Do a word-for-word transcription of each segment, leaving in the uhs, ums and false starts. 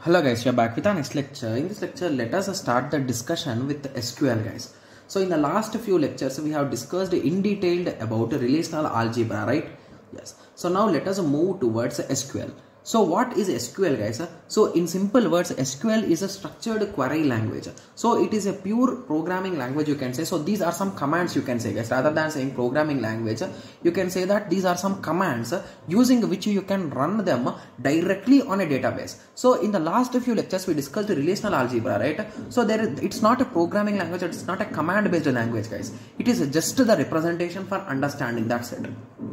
Hello guys, we are back with our next lecture. In this lecture, let us start the discussion with S Q L guys. So in the last few lectures, we have discussed in detail about relational algebra, right? Yes. So now let us move towards S Q L. So what is S Q L guys? So in simple words, S Q L is a structured query language. So it is a pure programming language, you can say. So these are some commands, you can say guys. Rather than saying programming language, you can say that these are some commands using which you can run them directly on a database. So in the last few lectures, we discussed relational algebra, right? So there is, it's not a programming language, it's not a command based language guys. It is just the representation for understanding, that's it.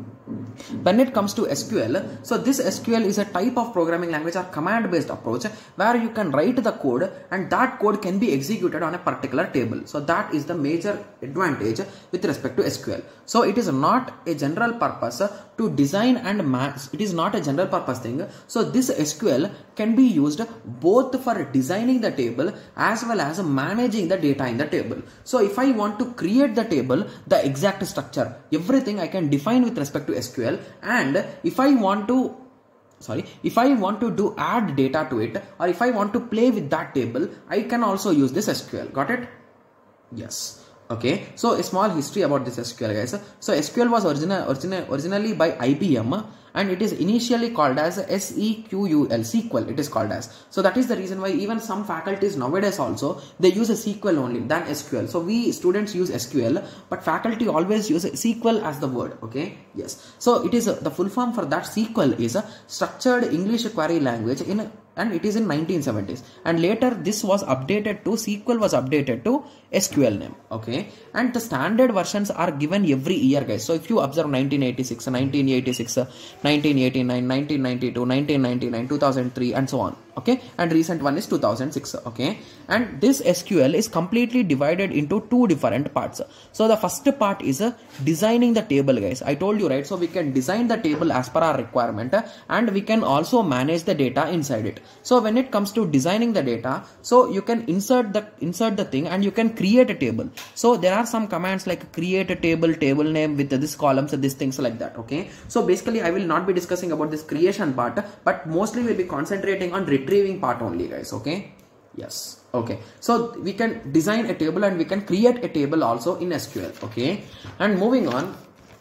When it comes to S Q L, so this S Q L is a type of programming language or command based approach where you can write the code and that code can be executed on a particular table. So that is the major advantage with respect to S Q L. So it is not a general purpose to design and match. It is not a general purpose thing. So this S Q L can be used both for designing the table as well as managing the data in the table. So if I want to create the table, the exact structure, everything I can define with respect to S Q L. And if I want to sorry if I want to do add data to it, or if I want to play with that table, I can also use this S Q L. Got it? Yes. Okay, so a small history about this S Q L guys. So S Q L was original, original, originally by I B M and it is initially called as S E Q U L, S Q L it is called as. So that is the reason why even some faculties nowadays also, they use a S Q L only than S Q L. So we students use S Q L, but faculty always use S Q L as the word, okay? Yes. So it is uh, the full form for that S Q L is a structured English query language in and it is in nineteen seventies, and later this was updated to S Q L was updated to S Q L name, okay? And the standard versions are given every year guys. So if you observe nineteen eighty-six, nineteen eighty-six, nineteen eighty-nine, nineteen ninety-two, nineteen ninety-nine, two thousand three and so on, okay? And recent one is two thousand six, okay? And this S Q L is completely divided into two different parts. So the first part is uh, designing the table guys. I told you, right? So we can design the table as per our requirement uh, and we can also manage the data inside it. So when it comes to designing the data, so you can insert the insert the thing and you can create a table. So there are some commands like create a table, table name with this columns, these things like that, okay? So basically I will not be discussing about this creation part, but mostly we'll be concentrating on retrieving part only guys, okay? Yes. Okay, so we can design a table and we can create a table also in S Q L, okay? And moving on,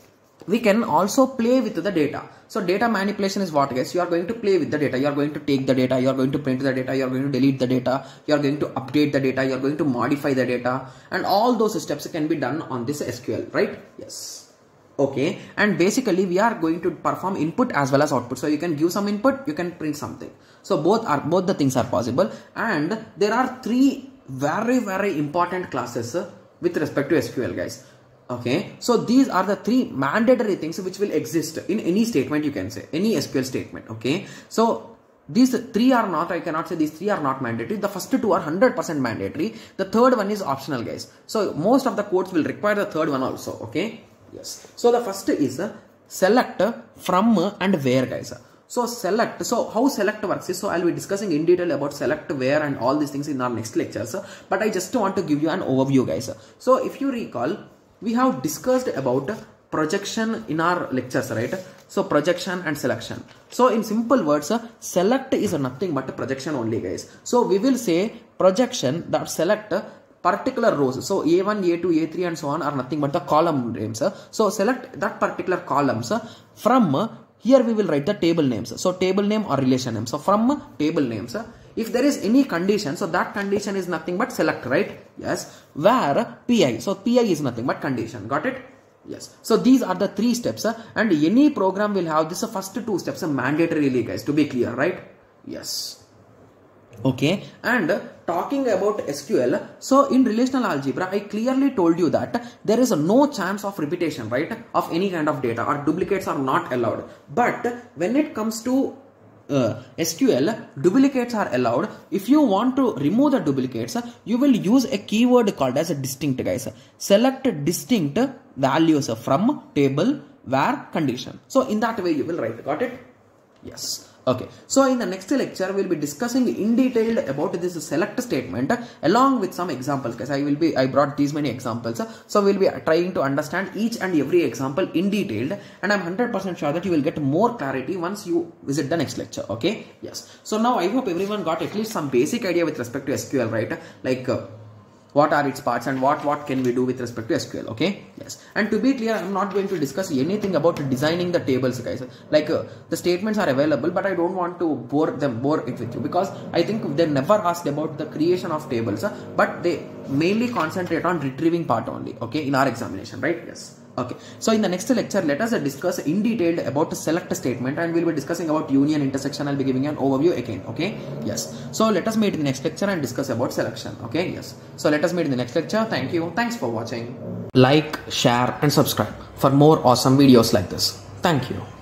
we can also play with the data. So data manipulation is what guys? You are going to play with the data. You are going to take the data, you are going to print the data, you are going to delete the data, you are going to update the data, you are going to modify the data, and all those steps can be done on this S Q L, right? Yes. Okay, and basically we are going to perform input as well as output. So you can give some input, you can print something. So both are both the things are possible, and there are three very very important classes with respect to S Q L guys. Okay, so these are the three mandatory things which will exist in any statement, you can say any S Q L statement, okay? So these three are not, I cannot say these three are not mandatory. The first two are one hundred percent mandatory. The third one is optional guys. So most of the codes will require the third one also, okay? Yes. So the first is select, from and where guys. So select, so how select works is, so I'll be discussing in detail about select, where and all these things in our next lectures, but I just want to give you an overview guys. So if you recall, we have discussed about projection in our lectures, right? So projection and selection. So in simple words, select is nothing but projection only guys. So we will say projection that select particular rows. So A one, A two, A three and so on are nothing but the column names. So select that particular columns from here we will write the table names. So table name or relation name. So from table names, if there is any condition, so that condition is nothing but select, right? Yes. Where P I, so P I is nothing but condition. Got it? Yes. So these are the three steps, and any program will have this first two steps mandatorily guys, to be clear, right? Yes. Okay, and talking about S Q L, so in relational algebra, I clearly told you that there is no chance of repetition, right, of any kind of data, or duplicates are not allowed. But when it comes to uh, S Q L, duplicates are allowed. If you want to remove the duplicates, you will use a keyword called as a distinct guys. Select distinct values from table where condition. So in that way you will write. Got it? Yes. Okay, so in the next lecture we'll be discussing in detail about this select statement along with some examples, guys. I will be I brought these many examples, so we'll be trying to understand each and every example in detail, and I'm one hundred percent sure that you will get more clarity once you visit the next lecture. Okay, yes. So now I hope everyone got at least some basic idea with respect to S Q L, right? Like uh, what are its parts and what what can we do with respect to S Q L. Okay, yes. And to be clear, I'm not going to discuss anything about designing the tables, guys. Like uh, the statements are available, but I don't want to bore them bore it with you, because I think they never asked about the creation of tables, uh, but they mainly concentrate on retrieving part only, okay, in our examination, right? Yes. Okay, so in the next lecture, let us discuss in detail about the select statement, and we'll be discussing about union, intersection. I'll be giving you an overview again. Okay, yes. So let us meet in the next lecture and discuss about selection. Okay, yes. So let us meet in the next lecture. Thank you. Thanks for watching. Like, share and subscribe for more awesome videos like this. Thank you.